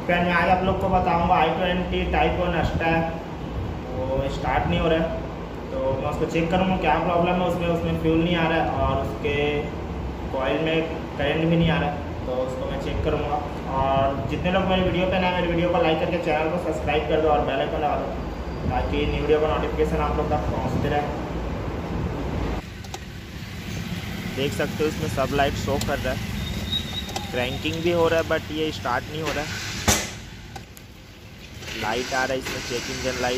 Friend मैं आज आप लोग को बताऊंगा i20 टाइप 1 अस्टा है वो स्टार्ट नहीं हो रहा है, तो मैं उसको चेक करूंगा क्या प्रॉब्लम है उसमें फ्यूल नहीं आ रहा है और उसके कॉइल में करंट भी नहीं आ रहा है, तो उसको मैं चेक करूंगा। और जितने लोग मेरी वीडियो पे नए मेरी वीडियो को लाइक करके चैनल को सब्सक्राइब कर दो और बेल आइकन दबा दो ताकि न्यू वीडियो का नोटिफिकेशन आप लोग तक पहुँचते रहे। देख सकते हो इसमें सब लाइट शो कर रहा है, क्रैंकिंग भी हो रहा है बट ये स्टार्ट नहीं हो रहा है। लाइट आ रहा है इसमें, चेक इंजन लाइट।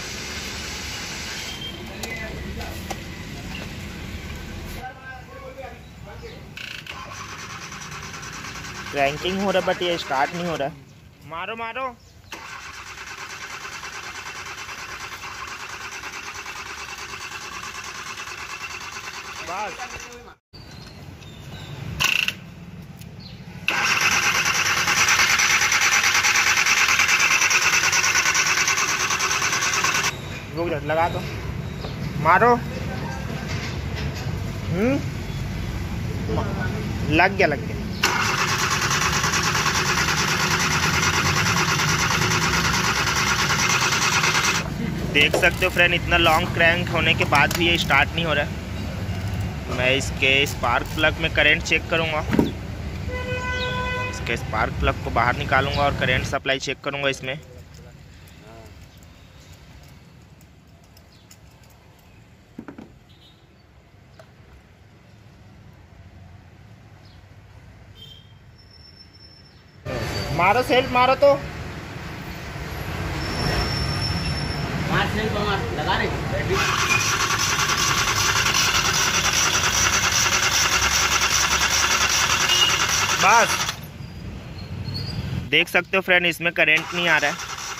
क्रैंकिंग हो रहा है बट ये स्टार्ट नहीं हो रहा है। मारो मारो बस। रुक जा, लगा दो, मारो। लग गया लग गया। देख सकते हो फ्रेंड, इतना लॉन्ग क्रैंक होने के बाद भी ये स्टार्ट नहीं हो रहा है। मैं इसके स्पार्क प्लग में करंट चेक करूंगा, इसके स्पार्क प्लग को बाहर निकालूंगा और करंट सप्लाई चेक करूंगा इसमें। मारो सेल्फ मारो तो लगा रहे बस। देख सकते हो फ्रेंड, इसमें करंट नहीं आ रहा है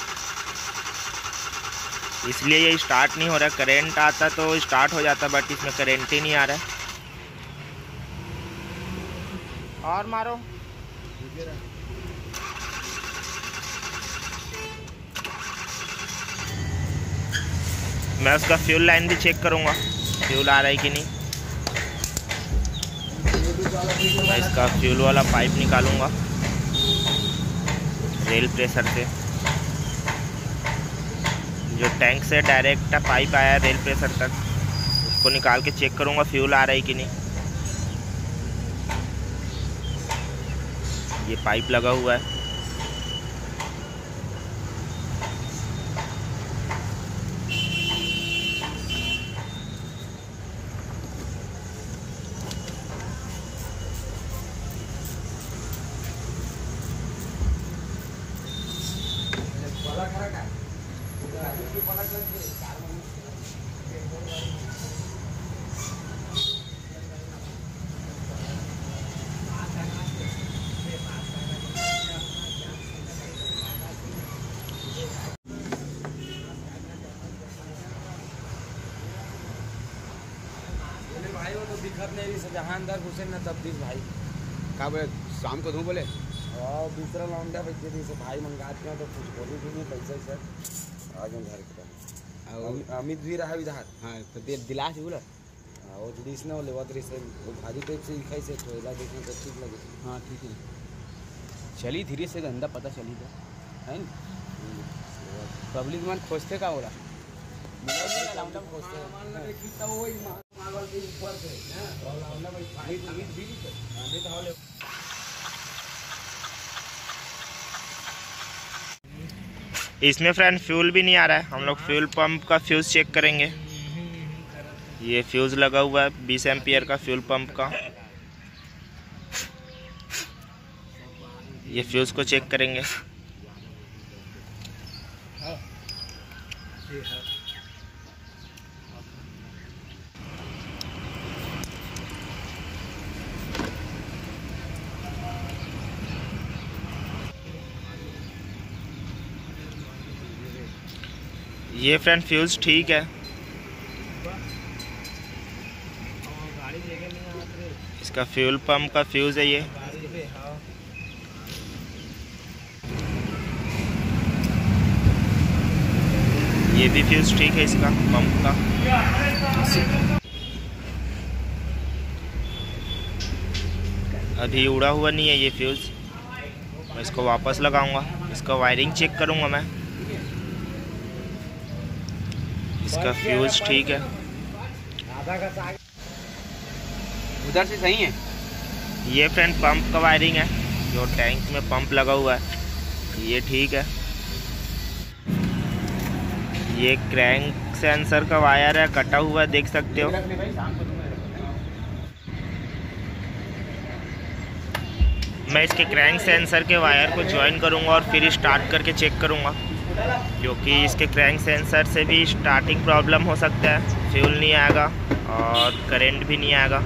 इसलिए ये स्टार्ट नहीं हो रहा है। करंट आता तो स्टार्ट हो जाता बट इसमें करंट ही नहीं आ रहा है। और मारो। मैं उसका फ्यूल लाइन भी चेक करूंगा, फ्यूल आ रहा है कि नहीं। मैं इसका फ्यूल वाला पाइप निकालूंगा रेल प्रेशर से, जो टैंक से डायरेक्ट पाइप आया है रेल प्रेशर तक, उसको निकाल के चेक करूंगा फ्यूल आ रहा है कि नहीं। ये पाइप लगा हुआ है। भाई वो तो दिखत नहीं से जहाँ अंदर घुसे ना तब दिख भाई का बोले शाम को दूँ बोले और दूसरा लौंडा बच्चे थी से भाई मंगाते हैं तो कुछ बोली भी नहीं पैसा सर आज हम घर के अमित भी रहा इधर। हाँ तो दिलास बोला वो दिस ना बोले वतरी से वो भारी टाइप से दिखाई से कोयला देखने तो ठीक लगे। हाँ ठीक है, चली धीरे से गंदा पता चली था है ना। पब्लिक मन खोजते का बोला इसमें फ्रेंड फ्यूल भी नहीं आ रहा है। हम लोग फ्यूल पंप का फ्यूज़ चेक करेंगे। ये फ्यूज़ लगा हुआ है 20 एम्पियर का फ्यूल पंप का। ये फ्यूज़ को चेक करेंगे। ये फ्रेंड फ्यूज़ ठीक है। इसका फ्यूल पंप का फ्यूज़ है ये। ये भी फ्यूज़ ठीक है इसका पंप का। अभी उड़ा हुआ नहीं है ये फ्यूज़, मैं इसको वापस लगाऊंगा। इसका वायरिंग चेक करूँगा मैं। इसका फ्यूज ठीक है, उधर से सही है। ये फ्रेंड पंप का वायरिंग है, जो टैंक में पंप लगा हुआ है, ये ठीक है। ये क्रैंक सेंसर का वायर है, कटा हुआ है, देख सकते हो। मैं इसके क्रैंक सेंसर के वायर को ज्वाइन करूंगा और फिर स्टार्ट करके चेक करूंगा, क्योंकि इसके क्रैंक सेंसर से भी स्टार्टिंग प्रॉब्लम हो सकता है, फ्यूल नहीं आएगा और करंट भी नहीं आएगा,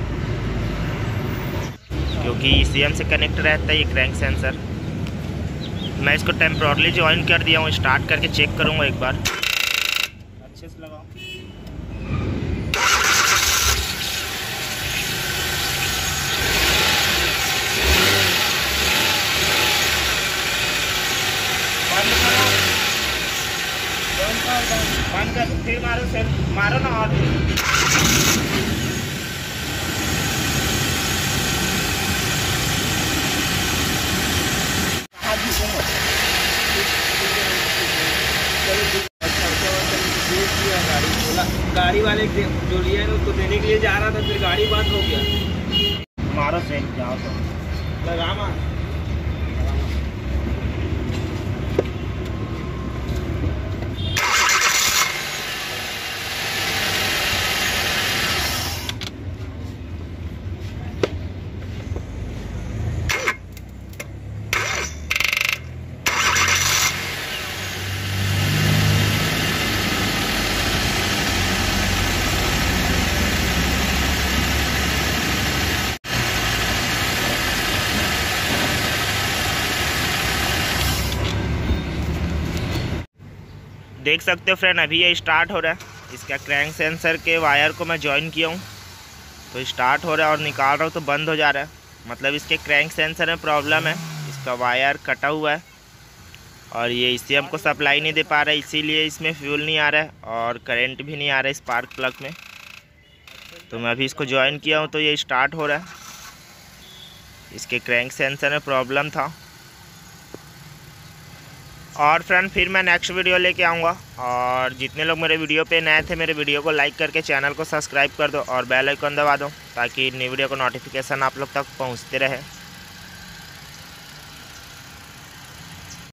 क्योंकि ECM से कनेक्ट रहता है ये क्रैंक सेंसर। मैं इसको टेम्पोरली ज्वाइन कर दिया हूँ, स्टार्ट करके चेक करूँगा एक बार। अच्छे से लगाओ। बंद कर, फिर मारो, सर मारो ना। और गाड़ी वाले जो लिया है उसको देने के लिए जा रहा था, फिर गाड़ी बंद हो गया। मारो से जाओ तो लगा मार। देख सकते हो फ्रेंड, अभी ये स्टार्ट हो रहा है। इसका क्रैंक सेंसर के वायर को मैं ज्वाइन किया हूँ तो स्टार्ट हो रहा है, और निकाल रहा हूँ तो बंद हो जा रहा है। मतलब इसके क्रैंक सेंसर में प्रॉब्लम है, इसका वायर कटा हुआ है और ये ECM को सप्लाई नहीं दे पा रहा है, इसीलिए इसमें फ्यूल नहीं आ रहा है और करंट भी नहीं आ रहा है स्पार्क प्लग में। तो मैं अभी इसको ज्वाइन किया हूँ तो ये स्टार्ट हो रहा है। इसके क्रैंक सेंसर में प्रॉब्लम था। और फ्रेंड फिर मैं नेक्स्ट वीडियो लेके आऊँगा, और जितने लोग मेरे वीडियो पे नए थे मेरे वीडियो को लाइक करके चैनल को सब्सक्राइब कर दो और बेल आइकन दबा दो, ताकि नई वीडियो को नोटिफिकेशन आप लोग तक पहुँचते रहे।